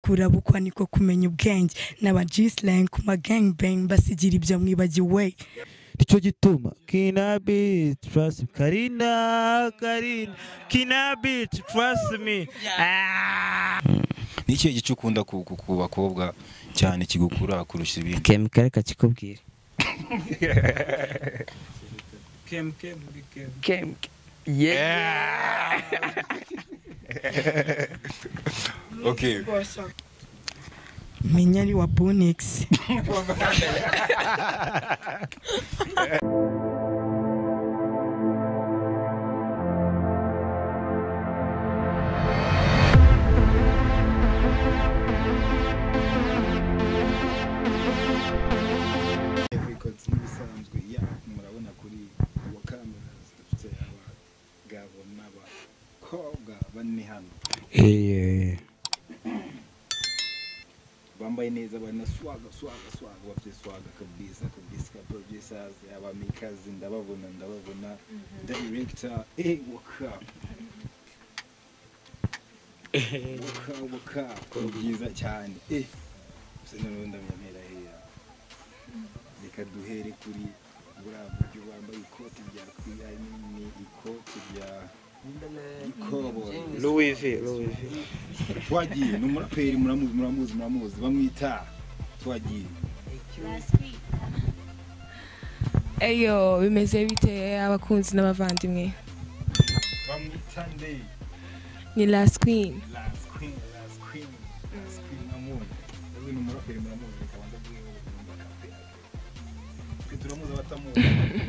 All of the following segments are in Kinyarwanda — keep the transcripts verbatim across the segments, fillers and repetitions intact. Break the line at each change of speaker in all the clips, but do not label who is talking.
kurabukwa niko kumenya ubwenge n'aba G-slang ku ma gang bang basigira ibyo mwibagiwe
nicyo gituma Kina Beat trust me Karina Karina Kina Beat trust me
ni ikihe gice ukunda ku bakobwa cyane kigukura kurusha ibindi
Kemikare kakikubwira
kem kem kem
kem yeah
okay
Minyari wa Bonix
eh
bambaye neza bana swaga swaga swaga bafite swaga kabisa kabisa producers aba makers ndababona ndababona director eh waka waka waka ko byiza cyane eh sino ndamyamera hera reka duhere kuri bura buryo bambaye ikoti rya kwiyani ni ikoti rya
Louis V Louis V
twagiye n'umuraperi muramuzi muramuzi muramuzi bamwita twagiye
eyo bimeze bite abakunzi n'abavandimwe
bamwita nde
ni Last Queen
Last Queen Last Queen Last Queen amon ewe n'umuraperi muramuzi kabanza bwiwe kumva kapera turamuzi batamuzi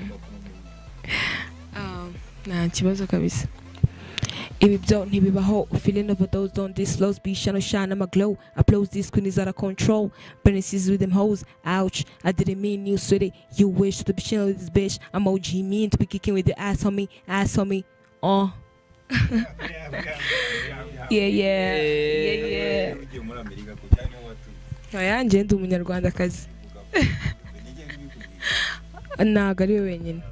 ah nta kibazo kabisa ibi byo ntibibaho feeling overdose on this flows be shine shine I'm a glow applause this queen is out of control Bernices with them hoes ouch I didn't mean you sweaty you wish to be chilling with this bitch I'm O G mean to be kicking with the ass on me ass on me oh yeah yeah yeah yeah oya nje ndi umunyarwandakazi ntago ari we wenyine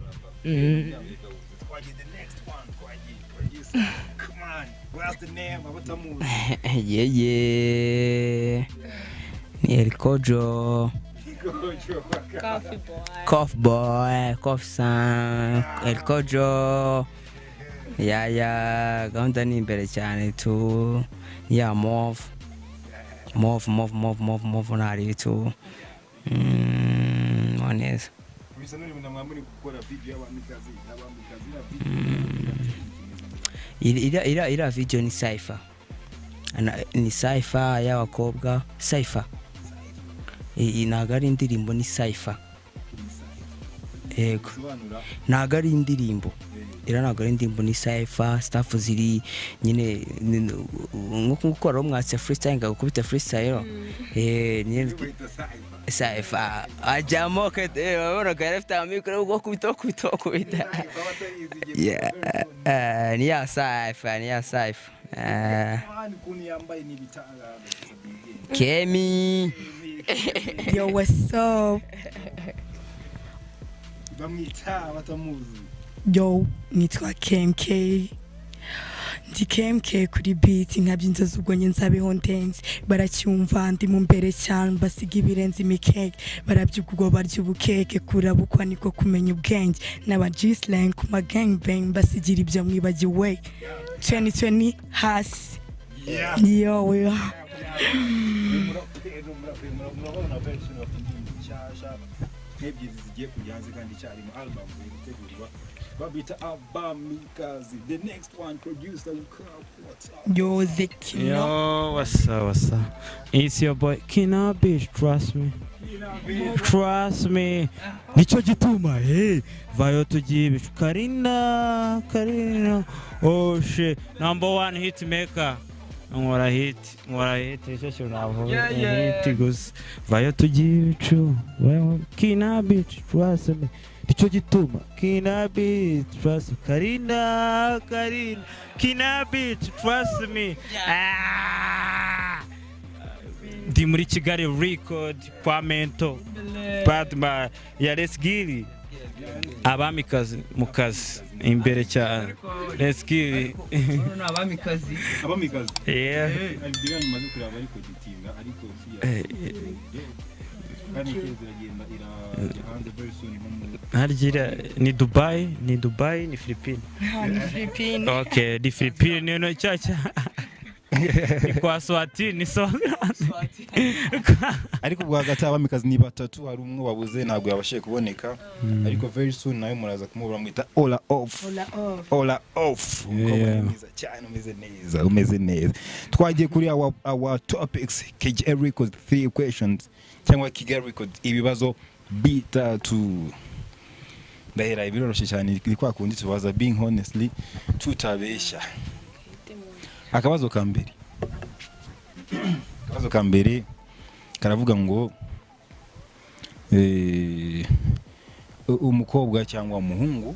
What's the name? Abatamuzi.
yeah yeah ni El Kojo
coffee boy
Cough boy Cough san El Kojo ya ya gahunda ni imbere cyane tu ya move move move move move move nari tu mm honest
Bisa nuri mwamuri gukora video y'abamikazi y'abamikazi na video
ira ira ira video ni Cypher ni Cypher y'abakobwa Cypher inaga ari indirimbo ni Cypher yego naga ari indirimbo ira naga ari indirimbo ni Cypher staff ziri nyine nko gukora umwatse freestyle ngakubita freestyle eh nyine Cypher ajamo ke babona garafta mikro go kubita kubita kubita yeah ni ya Cypher ni ya Cypher eh Kemi
yo what's up
bamwita batamuzi
yo nitwa K M K ndi K M K kuri beat nkabyinzoza ubwo nye nzabeho ndenze baracyumva ndi mu mbere cyane basiga ibirenze imikeke barabyugubwo barya ubukeke kurabukwa niko kumenya ubwenge n'aba G-slang ku ma gang bang basigira ibyo mwibagiwe twenty twenty hasi yo we
ebyiri zigiye kujyanze kandi cyarimo album yitegurwa babita abamikazi the next one producer what's up
yo Zekino
yo what's up what's up it's your boy Kina Beat trust me trust me nicyo gituma hey vayo tugiye Karina Karina oh shit number one hit maker ngora hit ngora hit icyo cyo navo hit gusa vayo tugiye true Kina Beat trust me nicyo gituma Kina Beat trust me Karina Karina Kina Beat trust me ndi muri Kigali record kwa Mento Badma ya Let's Gilly abamikazi mu kazi imbere cyane reski
abamikazi
abamikazi
yeah
eh alibiganye maze kuraba ariko gitinga ariko siya kandi keziragenda ira hanze very soon mu
hargira ni Dubai ni Dubai ni Philippines
ni Philippines
okay di Philippines no cyacha ni kwa Swati ni so
ariko bwa hagati abamikazi ni batatu hari umwe wabuze ntabwo yabashiye kuboneka ariko very soon nawe muraza kumubura mwita Ola off
Ola off
Ola off
Yeah.
umeze cyane umeze neza umeze neza twagiye kuri our, our topics K J Records three questions cyangwa Kigali Records ibibazo bitatu ndahera ibiroroshye cyane kwa kundi tubaza being honestly tutabesha akabazo ka mbere akabazo ka mbere karavuga ngo eh umukobwa cyangwa umuhungu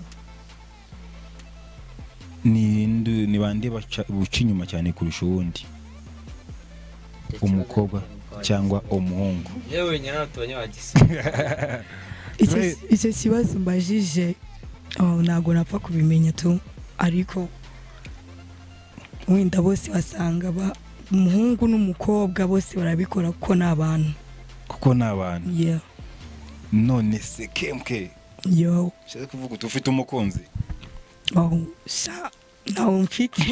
ni ni bande buca inyuma cyane kurusha uwundi umukobwa cyangwa umuhungu
yewe nyina tubanye bagise
icyo icyo kibazo mbajije oh, ntabwo napfa kubimenya tu ariko wenda bose basanga ba umuhungu n'umukobwa bose barabikora kuko ni abantu
kuko ni abantu
yeah
none se kemke
yo
shaka kuvuga ufite umukunzi
oh sha nawe mfite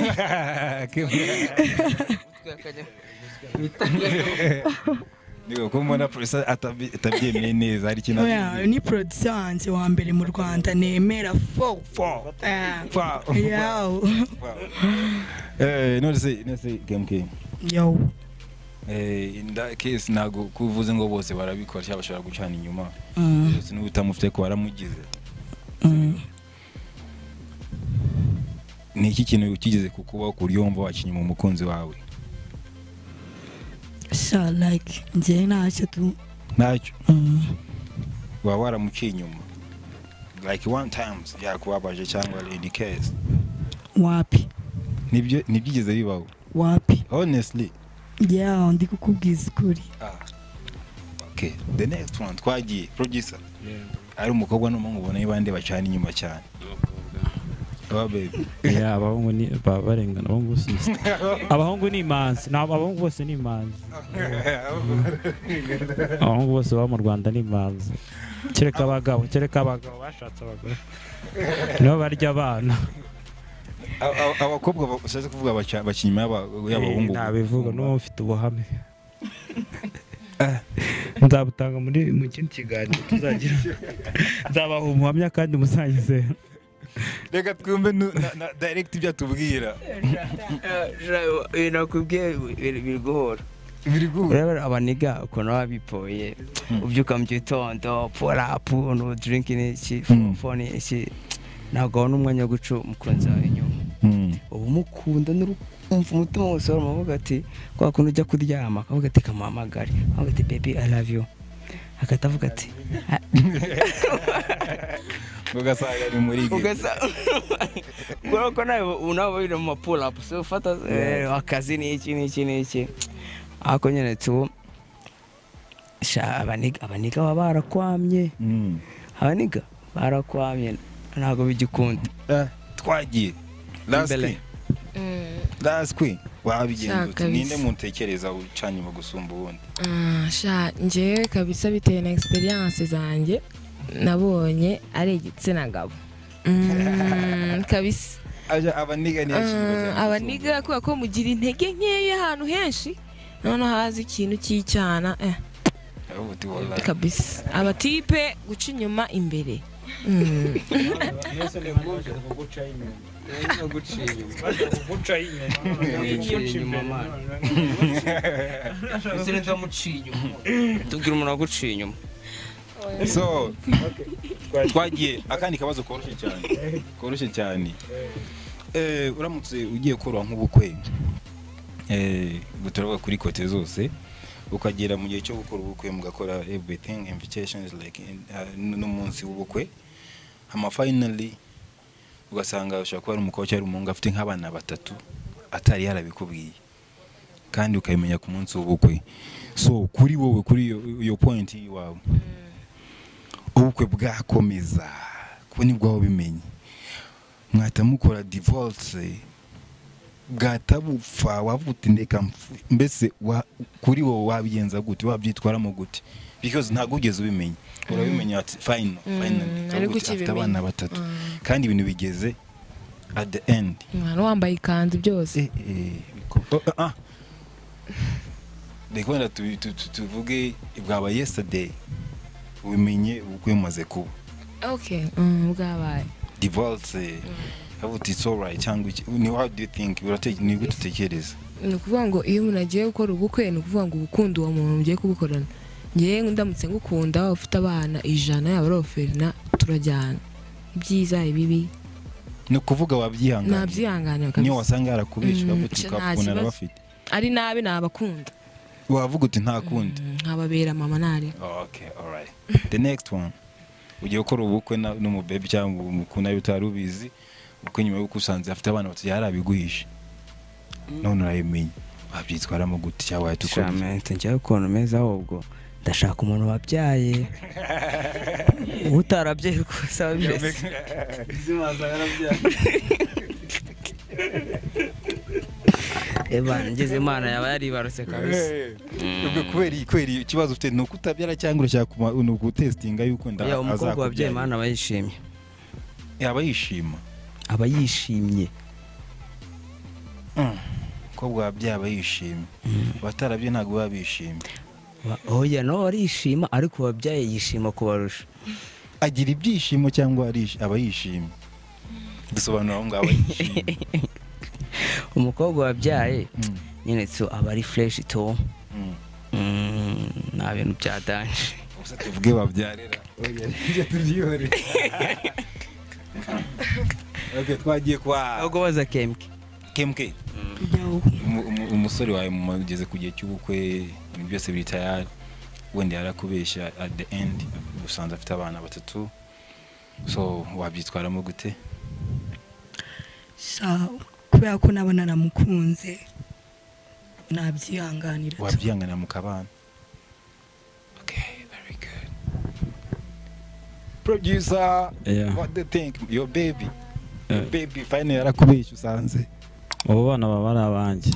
niyo ko mbona professor atabyemeye neza ari kintu
oya ni producer wanjye wa mbere mu Rwanda nemera fo
fo
fo yo
eh none se none se kemke
yo
eh in that case nago kuvuze ngo bose barabikora cyangwa bashaka gucana inyuma
mm.
byose n'ubutamufite ko waramugize
mm.
ni iki kintu ukigeze kukuba kuri yomba wakinye mu mukunzi wawe
sha like nje ntacyo tu
ntacyo
mm.
wa waramuciye inyuma like one times yakubabaje cyangwa in case
wapi
nibyo nibyigeze bibaho
wapi
honestly
yeah ndi kukubwiza ukuri
ah okay the next one twagiye producer ari umukobwa n'umuhungu ubona ibande bacana inyuma cyane oh baby
yeah abahungu ni babarengana abahungu sisi abahungu ni imanzi na abahungu bose ni imanzi abahungu bose ba mu Rwanda ni imanzi kereka abagabo kereka abagabo bashatse abagore nibo barya abana
abakobwa bashatse kuvuga bakinyuma y'abahungu
nabivuga n'uwo mfite ubuhame nzabutanga muri mu kindi kiganiro tuzagira nzabaha umuhamya kandi musangize
reka twumve na direct ibyo tubwira
nakubwiye biri guhora
biri guhora
rero abaniga ukuntu babipoye ubyuka mu gitondo pull up no drinking iki phone iki ntabwo n'umwanya wo guca umukunzi wawe inyuma ubu mukunda n'urumva umutima wose waramuvuga ati kwa kuntu ujya kuryama akavuga ati kamuhamagare akavuga ati baby I love you akatavuga ati
ugasanga ni muri ge
ugasanga ko nawe unawe biri mu pull up so ufata akazi n'iki n'iki n'iki ako nyene tu sha abaniga abaniga baba barakwamye abaniga barakwamye ntago bigikunda
twagiye last week last week wabigenze ninde muntekereza ucanye mu gusumba ubundi
ah sha nje kabisa bitewe na experience zanjye nabonye ari igitsina gabo mm kabisa
aje abaniga ni
yashimye abaniga kuko ko mugira intege nkeya ahantu henshi none hazi ikintu cy'icyana eh kabisa abatipe guca inyuma imbere mm
nese ne ngoje guca inyuma no guca inyuma guca inyuma
ese nza muciye inyuma tubwira umuntu guciye inyuma
so twagiye akandi kabazo koroshye cyane koroshye cyane eh uramutse ugiye korwa nk'ubukwe eh gutoroka kuri kote zose ukagera mu gihe cyo gukora ubukwe mugakora everything invitations like no munsi w'ubukwe ama finally ugasanga ushaka kuba ari umukobwa cyangwa umuhungu afite nk'abana batatu atari yarabikubwiye kandi ukabimenya ku munsi w'ubukwe so kuri wowe kuri iyo point wawe ubukwe bwakomeza kuko nibwo aho bimenye mwahita mukora divorce bwahita bupfa wavuga uti ndeka mbese kuri wowe wabigenza gute wabyitwaramo gute because ntabwo ugeze ubimenya urabimenya ati fine fine afite abana batatu kandi ibintu bigeze at the end
mwana wambaye ikanzu byose
eh eh ah Dekwenda tuvuge bwaba yesterday ubimenye ubukwe mumaze kuba
okay mm bwabaye
divorce havuti it's all right cyangwa ni how do you think urate ni gute utekereza
ni ukuvuga ngo iyo umuntu agiye gukora ubukwe ni ukuvuga ngo ubukundo uwo muntu ugiye kubukorana ngiye ndamutse ngukunda ufite abana ijana yaba roferina turajyana ibyiza ibibi
ni ukuvuga wabyihangana
nabyihangana
kabisa niyo wasanga yarakubisha bavuti ukakubona arabafite
ari nabi nabakunda
wavuga uti nta kundi
nkababera mama nari
okay all right the next one ugiye gukora ubukwe n'umu baby cyangwa umukunda utarubizi uko nyuma yuko usanze afite abana batatu yarabiguhisha none urayimenya wabyitwaramo gute cyangwa yatukora
shamente njye ukuntu meza ahubwo ndashaka umuntu wabyaye utarabyaye gusa bimeze
zimaza yarabyaye
Eba ngeze Imana yaba yaribarutse kabisa
ubwo kweri kweri ikibazo ufite no kutabyara cyangwa urashaka no gutestinga yuko nda
ya umukobwa wabyaye Imana bayishimye
yaba yishima
aba yishimye
umukobwa wabyaye aba yishimye batarabye ntago babishimye
oya no arishima ariko wabyaye yishima kubarusha
agira ibyishimo cyangwa aba yishimye dusobanura aho ngaho yishimye
umukobwa wabyaye nyine tso aba ari fresh to nta bintu byadanje
gusa tuvuge babyarera oya nje tubyihore okay twagiye kwa
ahubwo baza kemke
kemke umusore wawe mugeze ku gihe cy'ubukwe ibintu byose biri tayari wenda yarakubesha at the end usanze afite abana batatu so wabyitwaramo gute
so kubera ko nabona namukunze nabyihanganira
wabyihangana mu kabana okay very good producer
yeah.
What do you think your baby your yeah. baby finally yarakubesha usanze
abo bana baba ari abanjye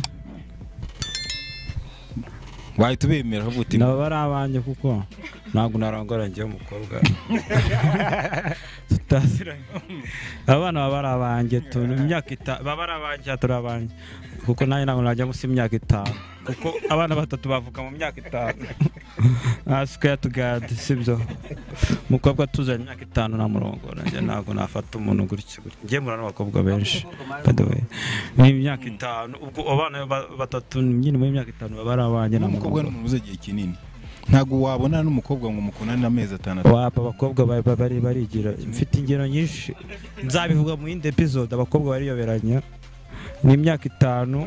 wahita ubemera ubuti
nabo ari abanjye kuko ntabwo narongora njye umukobwa tutaziranye abana baba ari abanjye imyaka itanu baba ari abanjye turi abanjye kuko nanjye ntabwo najya munsi y'imyaka itanu kuko abana batatu bavuga mu myaka itanu square to God sibyo umukobwa tuzanye imyaka itanu namurongora njye ntabwo nafata umuntu gutyo njye murana n'abakobwa benshi by the way ni imyaka itanu ubwo abana batatu nyine mu myaka itanu baba ari abanjye
n'umukobwa n'umuze igihe kinini ntago wabona n'umukobwa ngo mukunane amezi atandatu
wapa abakobwa bari barigira mfite ingero nyinshi nzabivuga mu yindi episode abakobwa bariyoberanya ni imyaka itanu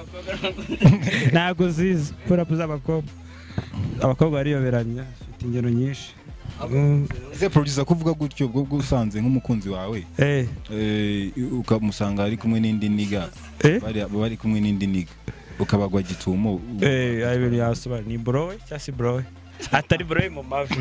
ntago zizi pura puza abakobwa abakobwa bariyoberanya mfite ingero nyinshi
ese producer kuvuga gutyo bwo gusanze nk'umukunzi wawe
eh
eh ukamusanga ari kumwe n'indi niga bari bari kumwe n'indi niga ukabagwa gitumo
eh ayo yasoba ni bro cyasi bro atari bro mu mavi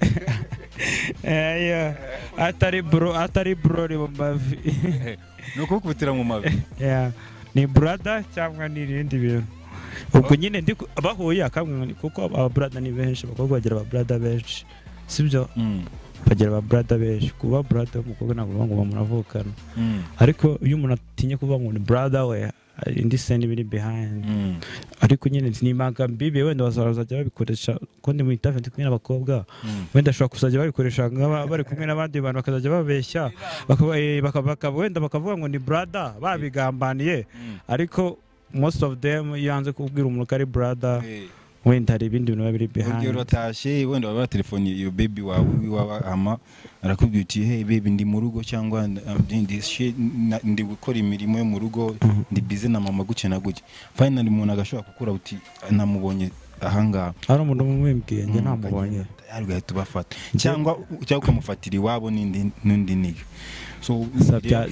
eh ya atari bro atari bro mu mavi
no kukubitira mu mavi
yeah ni brother cyangwa ni ibindi bintu ubwo nyine ndi bahuye akamwe kuko aba brother ni benshi bakobwa bagira aba brother benshi sibyo bagira aba brother benshi kuba brother umukobwa ntabwo ngo bamuravukana ariko iyo umuntu atinye kuvuga ngo ni brother we indi send biri behind ariko nyine ni magambo bibe wenda bazajya babikoresha konde mu interview kumwe n'abakobwa wenda ashobora kuzajya babikoresha ngaba bari kumwe n'abandi bantu bakazajya babeshya bakaba wenda bakavuga ngo ni brother babigambaniye ariko most of them yanze kubwira umuntu ko ari brother wenda hari ibindi bintu biri behind
ubwo rotashe wenda baba telefone iyo baby wawe wiwa ama arakubwira uti hey baby ndi mu rugo cyangwa ndi gukora imirimo yo mu rugo ndi busy na mama guke na guke finally umuntu agashobora gukura uti namubonye ahanga
ari umuntu umwembwiye nge namubonye
ari gahita bafata cyangwa cyangwa ukamufatira iwabo n'indi n'indi niga so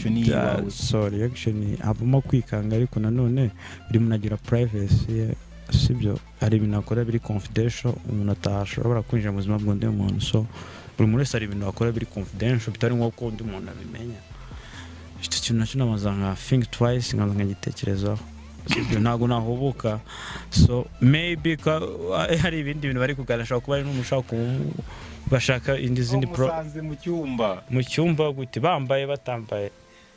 sorry actually habamo kwikanga ariko nanone buri muntu agira privacy sibyo hari ibintu akora biri confidential umuntu atashobora kwinjira mu buzima bw'undi muntu so buri muntu wese hari ibintu akora biri confidential bitari nk'uko undi muntu abimenya icyo kintu nacyo namaze nka think twice nkaza nkagitekerezaho sibyo ntabwo nahubuka so maybe hari ibindi bintu bari kuganisha kuba ari n'umushaka bashaka indi zindi pro
mu cyumba
mu cyumba gute bambaye batambaye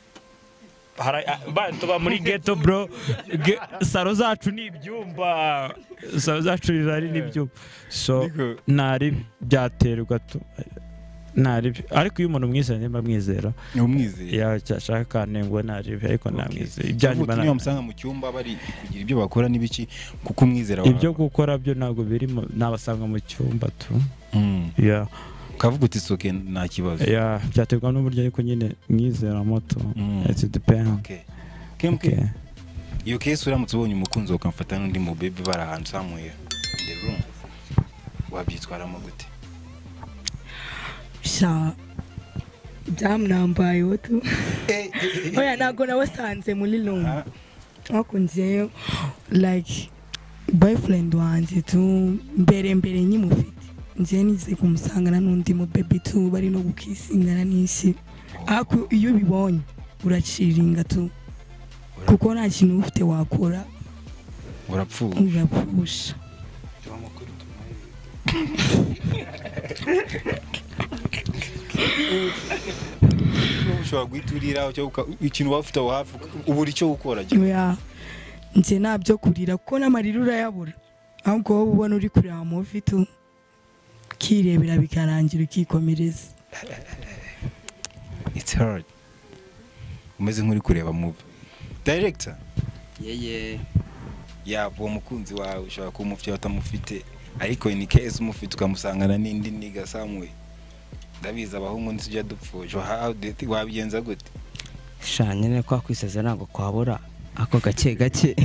tuba muri ghetto bro saro zacu ni ibyumba saro zacu ari n'ibyumba so nari byaterwa tu nari ariko iyo umuntu mwizera nimba mwizera
umwizera
ya cyashaka kanengwa nari ariko namwizera
ibyanyu bana musanga mu cyumba bari kugira ibyo bakora n'ibiki kuko umwizera wawe
ibyo gukora byo nago birimo nabasanga mu cyumba tu ya
kavuga uti soke nta kibazo
ya byaterwa n'uburyo ariko nyine mwizera moto it's depend
okay kemke iyo case uramutse ubonye umukunzi ukamfata n'undi mu baby bari ahantu somewhere in the room wabyitwaramo gute
sha byamnambaye wotu oya nago nawasanze muri room wakunzeyo like boyfriend wanjye tu mbere mbere nyimufite nje nize kumusangana n'undi mu baby tu bari no gukisingana n'isi ako iyo bibonye uraciringa tu kuko nta kintu ufite wakora
urapfuye
urapfusha
ushobora guhiturira ikintu wafite aho hafi ubura icyo gukora
nje nabyo kurira kuko n'amarira urayabura ahubwo wowe ubona uri kureba mu ufite kirebera bikarangira ukikomereza
it's hard umeze nk'uri kureba movie director
yeye
ya uwo mukunzi wawe ushobora kumufite utamufite ariko in case umufite ukamusangana n'indi niga samwe ndabiza abahungu ntijya dupfuje wabigenza gute
sha nyine kwa kwisaza ntabwo kwabura ako gake gake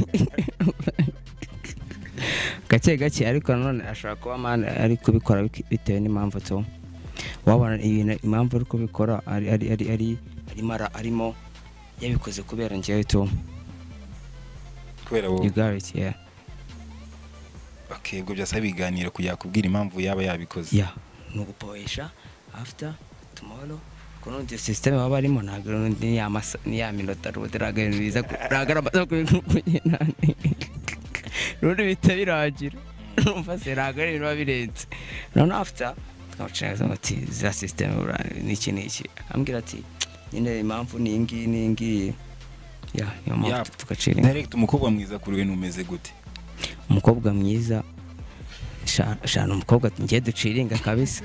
gake gake ariko none ashobora kuba man ari kubikora bitewe n'impamvu to wabona ibintu impamvu ari kubikora ari ari ari ari arimara arimo yabikoze kubera ngewe to
kubera wowe
you got it yeah
okay ubwo byasaba ibiganiro kujya kubwira impamvu yaba yabikoze
yeah nugupoesha after tomorrow kono de system baba arimo ntabwo ni ya masa ni ya minota rudiraga biza kuragara nani rundi bitabiragira umva se ragara ibintu babirenze none after twacanga ati za system ni iki ni iki ambwira ati nyine impamvu ni ingi ni ingi ya yo mpamvu tugacira
direct umukobwa mwiza kuri we numeze gute
umukobwa mwiza shana umukobwa ngiye duciringa kabisa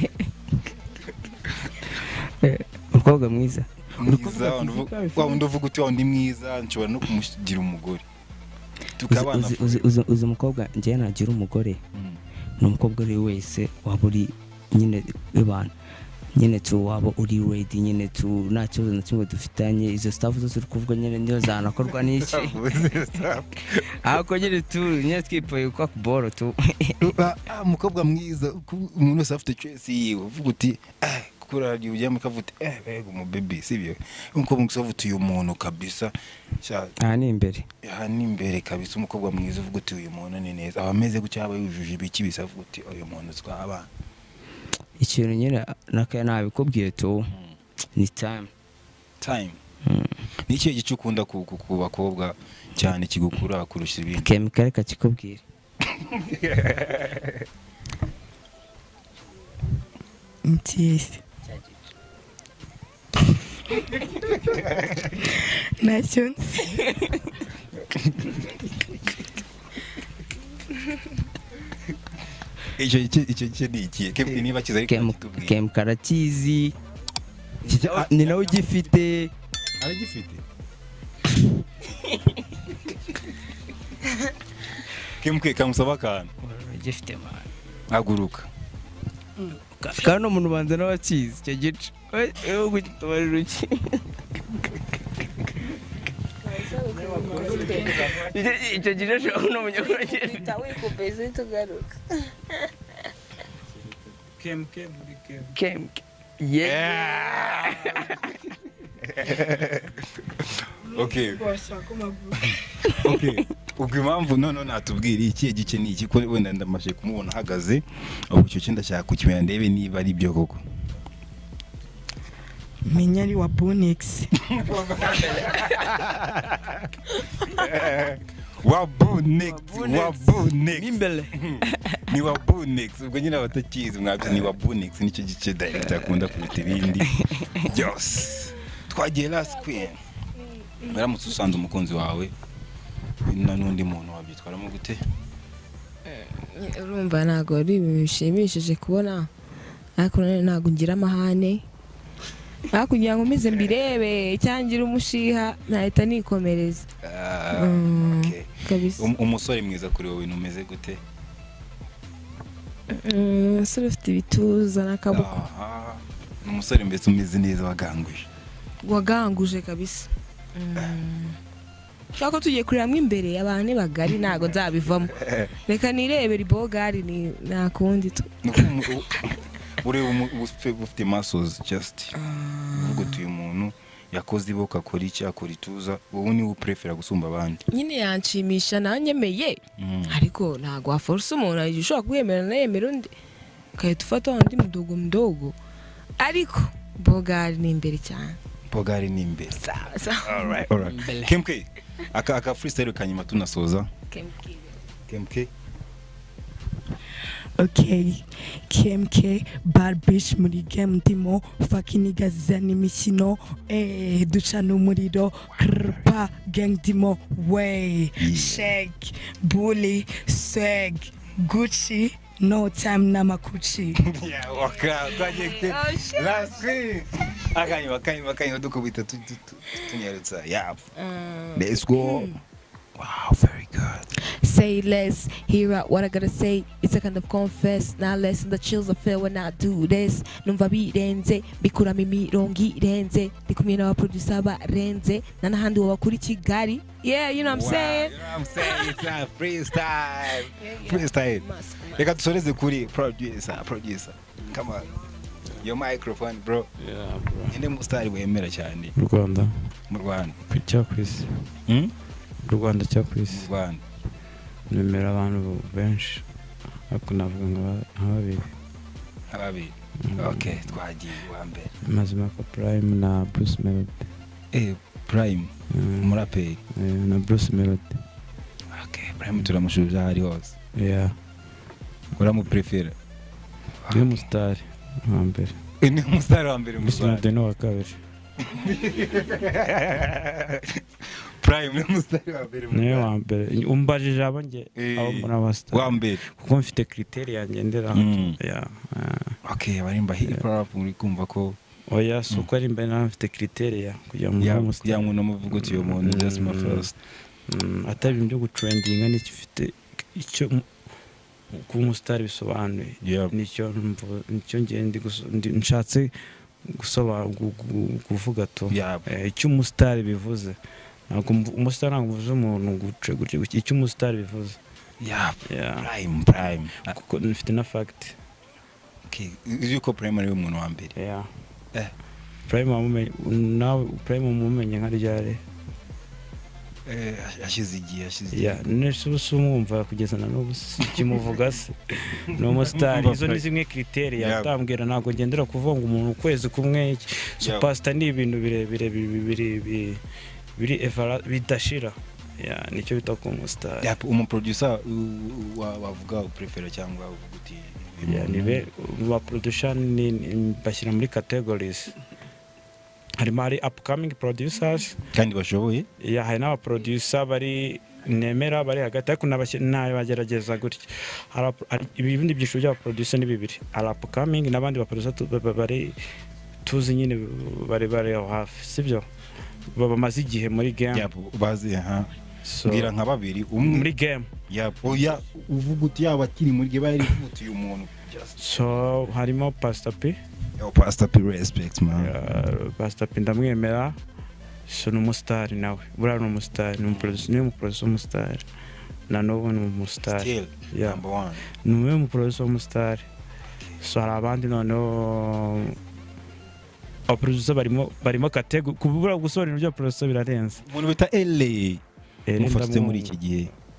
umukobwa mwiza
mwiza wa undi uvuga uti undi mwiza nshobora no kumugira umugore tukabana
uzi umukobwa ngiye nagira umugore ni umukobwa ari wese waba uri nyine ibana nyine tu waba uri ready nyine tu nta kibazo na kimwe dufitanye izo staff zose uri kuvuga nyine niyo zanakorwa n'iki ako nyine tu nyine twipoye kwa kuboro tu
umukobwa mwiza umuntu wese afite choice yiwe uvuga uti eh kura ryo ujya mukavuta eh bego mu baby sibyo umukobwa mwiza uvuga uyu muntu kabisa
aha ni imbere
aha ni imbere kabisa umukobwa mwiza uvuga uti uyu muntu ni neza abameze gutya aba yujuje ibiki bisa uvuga uti uyu muntu twabana
ikintu nyine nakaya nabikubwiye tu ni time
time ni cyo gice ukunda ku bakobwa cyane kigukura kurusha ibindi
kemikale kakikubwira
mtiyesi nacyo nzi
icyo icyo icyo ni iki kemwe niba kiza ariko
kem karatizi ni nawe ugifite
aragifite kemwe kamusaba kan
ugifite man
aguruka
kandi umuntu banza n'abakizi icyo gice ewe gutubara uki icyo gice cyo no munyakuri
wikubeze tugaruka
kem kem
kem yeah
okay okay ubwo impamvu none natubwira iki gice ni iki ko wenda ndamaje kumubona ahagaze ubwo cyo cyenda cyaka kukimenya ndebe niba ari byo koko
menya ari wa Bonix
wa Bonix wa Bonix
Nimbele.
ni wa Bonix ubwo nyine abatakizi mwabyo ni wa Bonix nicyo gice director akunda kuruta ibindi byose twagiye last queen baramutse usanze umukunzi wawe na nundi muntu wabyitwaramo gute
urumva ntago ari ibintu bishimishije kubona ariko none ntago ngira amahane ariko kugira ngo meze mbirebe cyangira umushiha nahita nikomereza
okay
kabisa
umusore mwiza kuri wowe numeze gute
umusore ufite ibituza n'akaboko
umusore mbese umeze neza waganguje
waganguje kabisa Shaka tugiye kuriramo imbere abantu bagari ntago nzabivamo reka nirebera ibogari ni nakundi tu
uri ufite muscles just uvuga utuye umuntu yakoze iboka akora iki akora ituza wowe ni uprefera gusumba abandi
nyine yanshimisha nanyemeye ariko ntago waforce umuntu ushobora kwemera na yemera undi kahita ufata undi mudogo mudogo ariko bogari ni imbere cyane
bogari ni imbere all right all right K M K aka aka freestyle kanyuma tunasoza
K M K
K M K
Okay, K M K bad bitch muri game ndimo fucking niggas zani imikino eh ducana umuriro krpa gang ndimo way shake bully swag Gucci no time na makuchi
yeah waka kwajekte last week akanyuma akanyuma akanyuma dukubita tunyarutsa yeah let's go. Wow, very good.
Say less, hear out what I gotta say. It's a kind of confess. Now less the chills I feel when I do this. Numva birenze, bikura mimi rongi renze. Ndikumye na producer ba renze. Nana handi wa kuri Kigali. Yeah, you know what I'm
wow,
saying?
You know what I'm saying? It's a freestyle. Freestyle. Reka dusoreze kuri producer, producer. Come on. Your microphone, bro.
Yeah, bro.
Inde mustari wemera cyane
mu Rwanda
mu Rwanda.
Kucya kwisi.
Hmm?
Mu Rwanda cya kwisi.
Mu Rwanda.
Nemera abantu benshi. Ariko navuga ngo ababiri.
Ababiri. Okay, twagiye wa mbere.
Mazimaka Prime na Bruce Melody.
Eh, Prime. Umuraperi.
Na Bruce Melody.
Okay, Prime turamushuje hari hose.
Yeah.
Uramu prefera.
Ni mustari wa mbere.
Ni mustari wa mbere mu
Bruce
Rwanda.
Melody no wa kabiri.
Prime ni mustari wa mbere.
Ni wa mbere. Umbajije abanjye abo muri abastar.
Wa mbere.
Kuko mfite criteria ngendera. Yeah.
Okay, abarimba hip hop muri kumva ko
oya suko ari mbere nafite criteria kugira ngo
umustar. Ya ngo namuvuga uti yo muntu just my first.
Atabi byo gutrendinga n'ikifite icyo ku mustar bisobanuye. Nicyo nicyo ngende nshatse gusaba kuvuga to icyo umustar bivuze. Ntabwo umustar ntabwo uvuze umuntu guce gutyo icyo umustar bivuze.
Yeah, Prime Prime.
Kuko nifite na fact.
Okay, yuko Prime ari umuntu wa mbere.
Yeah.
Eh.
Prime wamumenye nawe Prime umumenye nka ryari.
Eh, ashize igihe ashize igihe.
Yeah, nesu sumumva kugeza na n'ubu kimuvuga se. No mustar izo ni zimwe criteria atambwira nago gendera kuvuga ngo umuntu kwezi kumwe superstar ni ibintu birebire bibiri biri evara bidashira. Yeah, nicyo bita ku mustar.
Yeah, umu producer wavuga prefera cyangwa uvuga uti
yeah, nibe wa production ni bashyira muri categories. Harimo hari upcoming producers
kandi bashoboye.
Yeah, hari n'aba producer bari nemera bari hagati ariko nayo bagerageza gutya. Hari ibindi byinshi bya producer ni bibiri. Hari upcoming n'abandi ba producer bari tuzi nyine bari bari aho hafi sibyo bamaze igihe muri game.
Yeah, bazi ha ngira nka babiri umwe
muri game.
Yeah, oya uvuga uti yaba kiri muri game bari kutuye umuntu.
So harimo Pastor P.
Yo, Pastor P, respect man.
Yeah, Pastor P ndamwemera. So n'umustar nawe. Bura n'umustar, n'umuproducer, n'umuproducer w'umustar. Na n'ubu n'umustar.
Still
yeah.
Number one.
N'umwe umuproducer w'umustar. So hari abandi noneho abaproducer barimo barimo category kubura gusobanura ibyo producer birarenze.
Umuntu bita L A. Mufate muri iki gihe.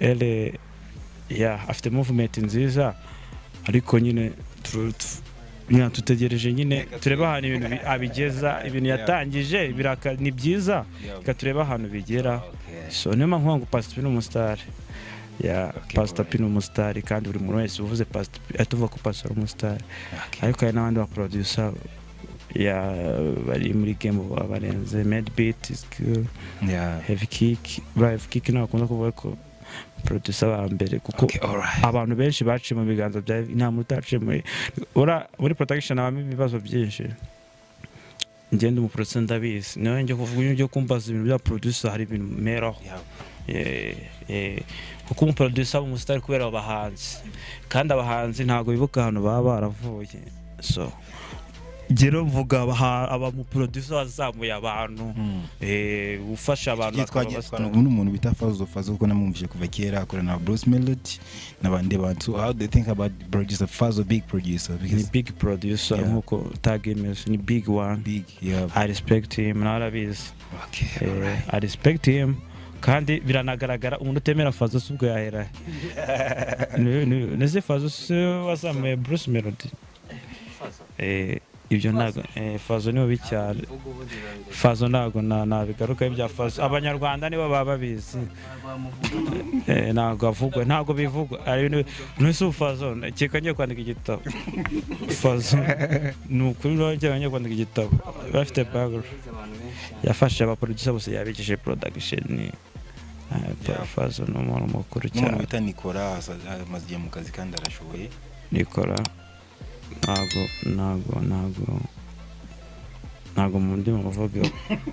ele yeah afite movement nziza ariko nyine tu- tu- nyine tutegereje nyine tureba ahantu ibintu bi- abigeza ibintu yatangije biraka ni byiza reka turebe ahantu bigera
Okay.
so niyo mpamvu ngo Pastor P ni umusitari ya
Okay,
Pastor P ni umusitari kandi buri muntu wese uvuze Pastor P ahita avuga ko Pastor ari umusitari
Okay.
ariko hari n'abandi ba producer ya bari muri game barenze Mad Beat is good
Yeah.
Heavy Kick bra Heavy Kick ntabwo akunda kuvuga ko producer ba mbere kuko
Okay, alright.
abantu benshi baciye mu biganza bya nta muntu utaciye muri ura muri production habamo ibibazo byinshi ngende mu producer ndabizi niyo njye kuvuga ibintu byo kumbaza ibintu bya producer hari ibintu meraho
Yeah.
Eh, eh, kuko umuproducer aba umusitari kubera abahanzi kandi abahanzi ntabwo bibuka ahantu baba baravuye so gero mvuga abaha- aba mu producer wazamuye abantu
Mm.
eh, ufasha abantu
Twagiye
bakaba
twagiye
abasitari.
twana n'umuntu bita Fazzo Fazzo kuko namwumvise kuva kera akora na Bruce Melody n'abandi bantu. So how do you think about producer Fazzo, big producer?
ni
Because
big producer
Yeah.
nkuko tag imeze ni big one
big, yeah.
I respect him narabizi
Okay,
eh,
alright.
I respect him kandi biranagaragara umuntu utemera Fazzo si ubwo yahera Ni- ni- neze Fazzo si we wazamuye Bruce Melody eh, ibyo ntabwo eh, Fazzo ni mubi cyane Fazzo ntabwo na- nabigarukaho ibya Fazzo abanyarwanda nibo baba babizi Eh, ntabwo avugwa ntabwo bivugwa hari ibintu n'isi Fazzo keka ngiye kwandika igitabo Fazzo ni ukuri rero ngiye kwandika igitabo bafite background yafashe abaproducer bose yabigije production
Yeah.
Fazzo ni umuntu mukuru
N'umuntu
cyane
bita Nicolas amaze igihe mu kazi kandi arashoboye.
nikora ntabwo ntabwo ntabwo ntabwo mu ndimi muvugeho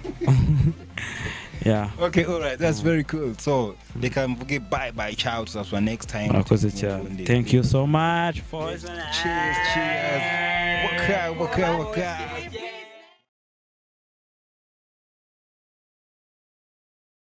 yeah
Okay, alright, that's very cool. So reka mvuge bye bye, ciao, tuzasubira next time.
murakoze cyane thank you so much for
Cheers, cheers. Waka, waka, waka.